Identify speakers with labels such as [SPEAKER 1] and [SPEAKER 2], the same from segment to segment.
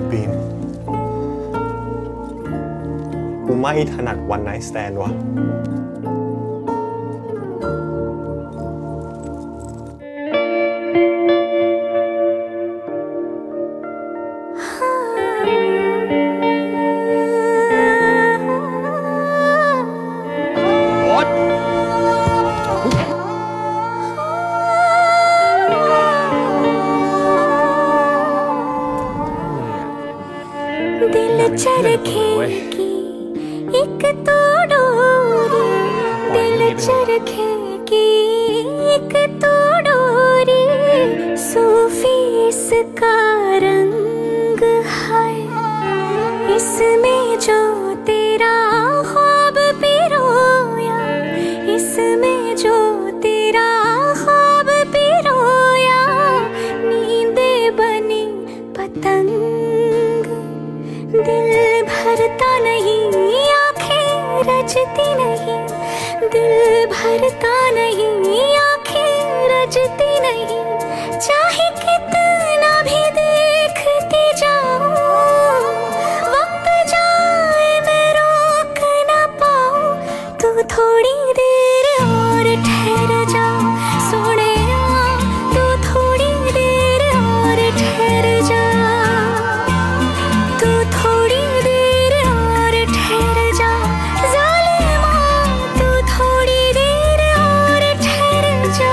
[SPEAKER 1] บีมกูไม่ถนัดวันไนท์สแตนด์วะ
[SPEAKER 2] दिल चरखे की एक तो डोरी, दिल चरखे की एक तो डोरी, सूफी इसका रंग है, इसमें जो तेरा ख्वाब पिरोया, इसमें जो तेरा ख्वाब पिरोया, नींदे बनी पतंग, दिल भरता नहीं, आंखें रजती नहीं, दिल भरता नहीं, आंखें रजती नहीं, चाहे कितना भी देखती जाऊं, वक्त जाए मैं रोक ना पाऊं, तू थोड़ी देर और ठहर जा सोनिया, तू थोड़ी देर और ठहर जा, तू थोड़ी देर और ठहर जा ज़ालिमा, तू थोड़ी देर और ठहर जा।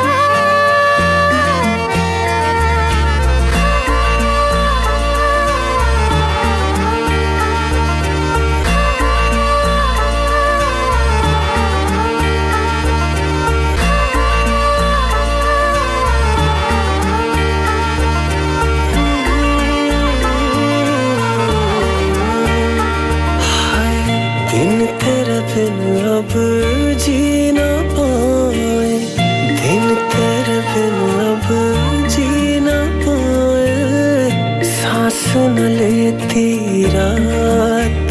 [SPEAKER 3] दिन तेरे बिन अब जी ना पाए, दिन तेरे बिन अब जी ना पाए, सांस न लेती रात,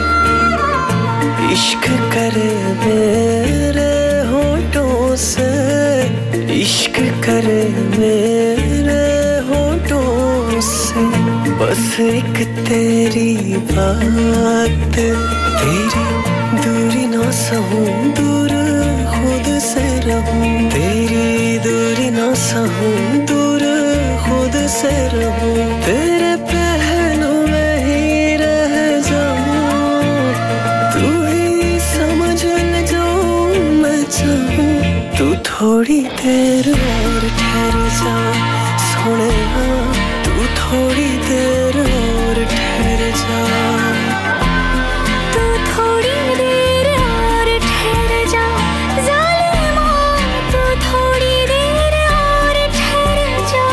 [SPEAKER 3] इश्क करे मेरे होठों से, इश्क करे मेरे होठों से, बस एक तेरी बात, तेरी दूरी ना सहूं, दूर खुद से रहूं, तेरी दूरी ना सहूं, दूर खुद से रहूं, तेरे पहलू में ही रह जाऊं, तू ही समझ ले जो मैं चाहूं, तू थोड़ी देर और ठहर जा सोनिया, तू थोड़ी देर और ठहर जा,
[SPEAKER 2] तू थोड़ी देर और ठहर जा ज़ालिमा, तू थोड़ी देर और ठहर जा।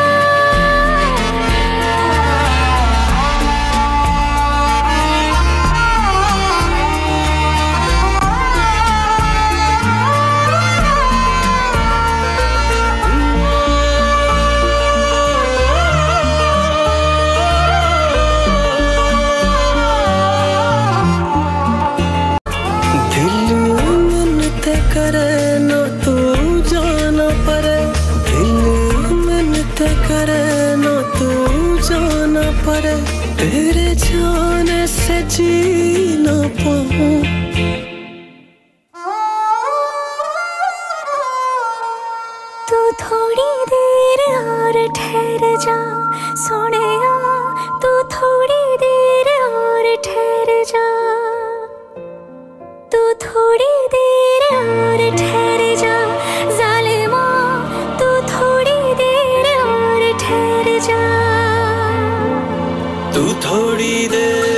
[SPEAKER 3] करे ना तू जाना परे, दिल मिन्नत करे ना तू जाना परे, तेरे जाने से जी ना पाऊं,
[SPEAKER 2] तू थोड़ी देर और ठहर जा सोनिया, तू थोड़ी देर और ठहर जा, तू थोड़ी देर और ठहर जा ज़ालिमा, तू थोड़ी देर और ठहर जा,
[SPEAKER 3] तू थोड़ी देर